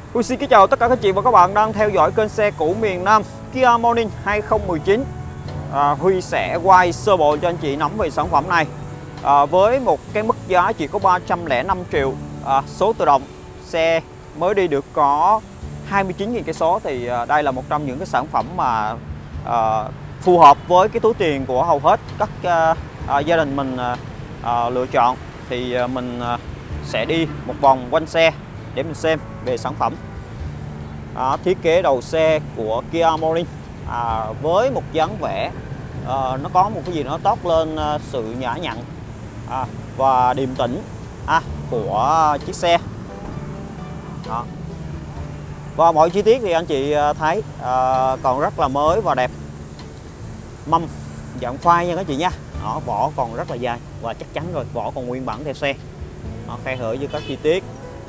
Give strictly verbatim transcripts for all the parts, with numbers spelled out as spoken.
Tôi xin kính chào tất cả các chị và các bạn đang theo dõi kênh xe cũ miền Nam Kia Morning hai không một chín. à, Huy sẽ quay sơ bộ cho anh chị nắm về sản phẩm này. à, Với một cái mức giá chỉ có ba trăm lẻ năm triệu, à, số tự động, xe mới đi được có hai mươi chín nghìn cây số, thì à, đây là một trong những cái sản phẩm mà à, phù hợp với cái túi tiền của hầu hết các à, à, gia đình mình à, à, lựa chọn. Thì à, mình à, sẽ đi một vòng quanh xe để mình xem về sản phẩm. à, Thiết kế đầu xe của Kia Morning à, với một dáng vẻ à, nó có một cái gì nó toát lên à, sự nhã nhặn à, và điềm tĩnh à, của chiếc xe. Đó. Và mọi chi tiết thì anh chị thấy à, còn rất là mới và đẹp. Mâm dạng phai nha các chị nha. Đó, vỏ còn rất là dài và chắc chắn rồi, vỏ còn nguyên bản theo xe. Đó, khe hở với các chi tiết.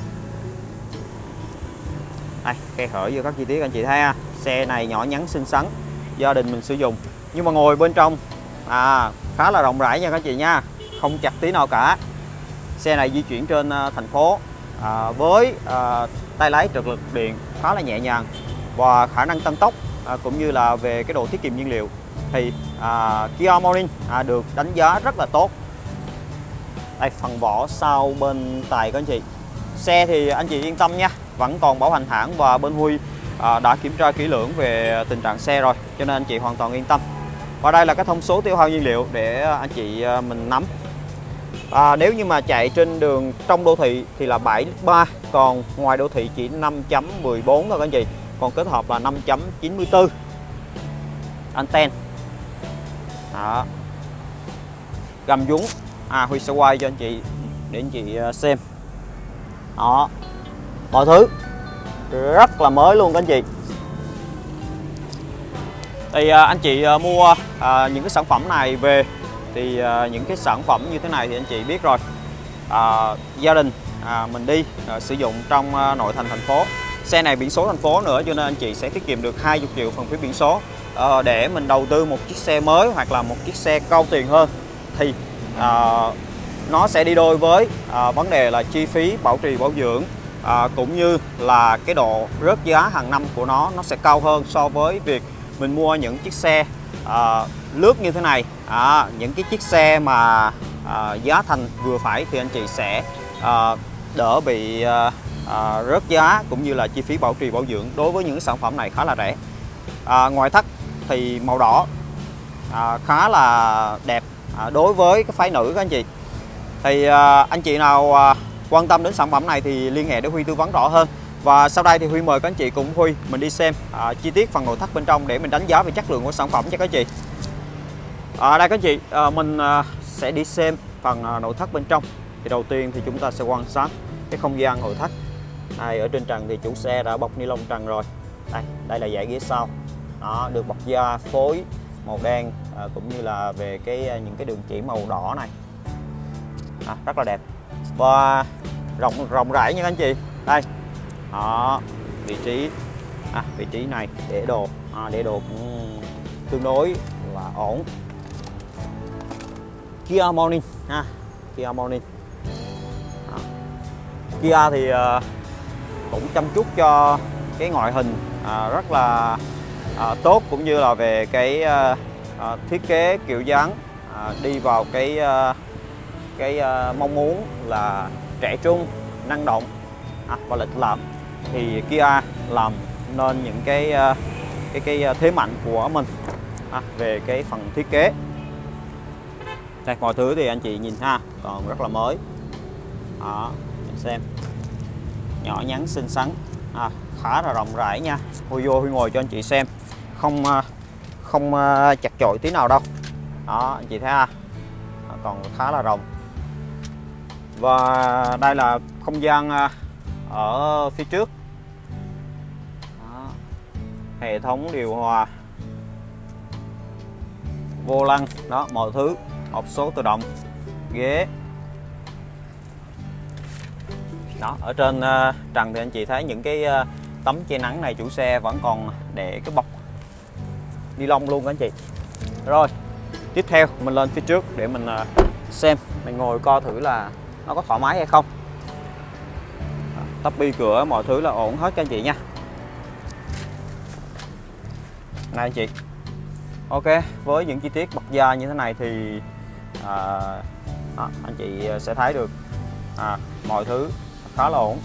Đây, khe hở với các chi tiết anh chị thấy ha. Xe này nhỏ nhắn xinh xắn, gia đình mình sử dụng. Nhưng mà ngồi bên trong à, khá là rộng rãi nha các chị nha, không chặt tí nào cả. Xe này di chuyển trên uh, thành phố à, với uh, tay lái trực lực điện khá là nhẹ nhàng, và khả năng tăng tốc à, cũng như là về cái độ tiết kiệm nhiên liệu thì à, Kia Morning à, được đánh giá rất là tốt. Đây, phần vỏ sau bên tài các anh chị. Xe thì anh chị yên tâm nha, vẫn còn bảo hành hãng và bên Huy à, đã kiểm tra kỹ lưỡng về tình trạng xe rồi, cho nên anh chị hoàn toàn yên tâm. Và đây là cái thông số tiêu hao nhiên liệu để anh chị mình nắm. À, nếu như mà chạy trên đường trong đô thị thì là bảy lít ba, còn ngoài đô thị chỉ năm chấm mười bốn thôi các anh chị. Còn kết hợp là năm chấm chín mươi tư. Anten. Đó. Gầm dúng. À, Huy sẽ quay cho anh chị để anh chị xem. Đó. Mọi thứ rất là mới luôn các anh chị. Thì à, anh chị à, mua à, những cái sản phẩm này về thì à, những cái sản phẩm như thế này thì anh chị biết rồi. À, gia đình à, mình đi à, sử dụng trong à, nội thành thành phố. Xe này biển số thành phố nữa, cho nên anh chị sẽ tiết kiệm được hai mươi triệu phần phí biển số. À, để mình đầu tư một chiếc xe mới hoặc là một chiếc xe cao tiền hơn thì à, nó sẽ đi đôi với à, vấn đề là chi phí bảo trì bảo dưỡng, à, cũng như là cái độ rớt giá hàng năm của nó nó sẽ cao hơn so với việc mình mua những chiếc xe à, lướt như thế này. À, những cái chiếc xe mà à, giá thành vừa phải thì anh chị sẽ à, đỡ bị à, à, rớt giá, cũng như là chi phí bảo trì bảo dưỡng đối với những sản phẩm này khá là rẻ. À, ngoại thất thì màu đỏ à, khá là đẹp à, đối với cái phái nữ các anh chị. Thì à, anh chị nào à, quan tâm đến sản phẩm này thì liên hệ để Huy tư vấn rõ hơn. Và sau đây thì Huy mời các anh chị cùng Huy mình đi xem à, chi tiết phần nội thất bên trong để mình đánh giá về chất lượng của sản phẩm cho các anh chị. À, đây các anh chị, à, mình à, sẽ đi xem phần à, nội thất bên trong. Thì đầu tiên thì chúng ta sẽ quan sát cái không gian nội thất. Đây, ở trên trần thì chủ xe đã bọc ni lông trần rồi. Đây, đây là dãy ghế sau. Đó, được bọc da phối màu đen à, cũng như là về cái những cái đường chỉ màu đỏ này. À, rất là đẹp và rộng rộng rãi nha các anh chị. Đây, đó, vị trí à, vị trí này để đồ à, để đồ cũng tương đối là ổn. Kia Morning ha, Kia Morning. Đó. Kia thì à, cũng chăm chút cho cái ngoại hình à, rất là à, tốt, cũng như là về cái à, à, thiết kế kiểu dáng à, đi vào cái à, cái uh, mong muốn là trẻ trung, năng động à, và lịch lãm. Thì Kia làm nên những cái uh, cái cái thế mạnh của mình à, về cái phần thiết kế. Đây, mọi thứ thì anh chị nhìn ha, còn rất là mới. Đó, mình xem nhỏ nhắn xinh xắn à, khá là rộng rãi nha. Huy vô Huy ngồi cho anh chị xem, không uh, không uh, chặt chội tí nào đâu. Đó, anh chị thấy ha, còn khá là rộng. Và đây là không gian ở phía trước. Đó. Hệ thống điều hòa, vô lăng, đó, mọi thứ, hộp số tự động, ghế. Đó, ở trên uh, trần thì anh chị thấy những cái uh, tấm che nắng này chủ xe vẫn còn để cái bọc ni lông luôn các anh chị. Rồi, tiếp theo mình lên phía trước để mình uh, xem, mình ngồi coi thử là nó có thoải mái hay không. tắp bi cửa mọi thứ là ổn hết các anh chị nha. Này anh chị, ok, với những chi tiết bật da như thế này thì à, à, anh chị sẽ thấy được à, mọi thứ khá là ổn.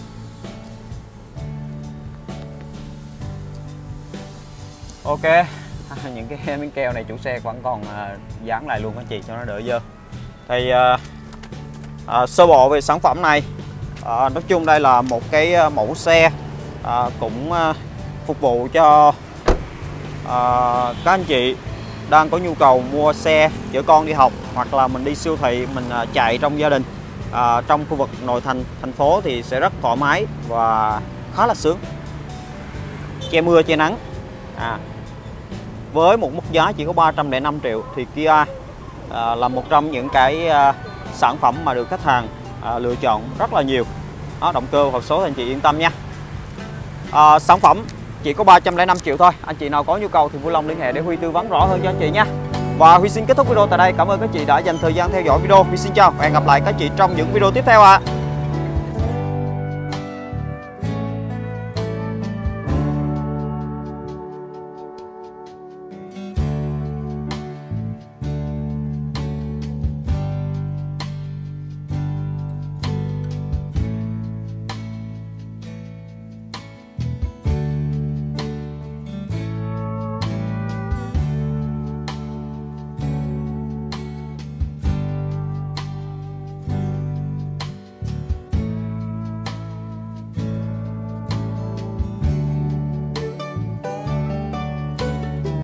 Ok, những cái miếng keo này chủ xe vẫn còn à, dán lại luôn các anh chị cho nó đỡ dơ. Thì à, à, sơ bộ về sản phẩm này, à, nói chung đây là một cái mẫu xe à, cũng à, phục vụ cho à, các anh chị đang có nhu cầu mua xe chở con đi học, hoặc là mình đi siêu thị mình à, chạy trong gia đình à, trong khu vực nội thành thành phố thì sẽ rất thoải mái và khá là sướng, che mưa che nắng. à, với một mức giá chỉ có ba trăm lẻ năm triệu thì Kia à, là một trong những cái à, sản phẩm mà được khách hàng à, lựa chọn rất là nhiều. Đó, động cơ hộp số thì anh chị yên tâm nha. À, sản phẩm chỉ có ba trăm lẻ năm triệu thôi. Anh chị nào có nhu cầu thì vui lòng liên hệ để Huy tư vấn rõ hơn cho anh chị nha. Và Huy xin kết thúc video tại đây. Cảm ơn các chị đã dành thời gian theo dõi video. Huy xin chào và hẹn gặp lại các chị trong những video tiếp theo ạ. À.